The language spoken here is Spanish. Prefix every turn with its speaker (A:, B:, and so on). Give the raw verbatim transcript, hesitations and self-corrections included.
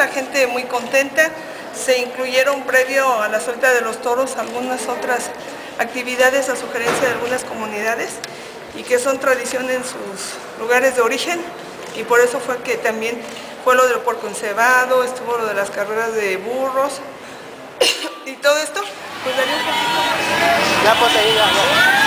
A: la gente muy contenta. Se incluyeron previo a la suelta de los toros algunas otras actividades a sugerencia de algunas comunidades y que son tradición en sus lugares de origen, y por eso fue que también fue lo del puerco encebado, estuvo lo de las carreras de burros y todo esto, pues daría un poquito más.
B: Ya pues ahí, ya, ya.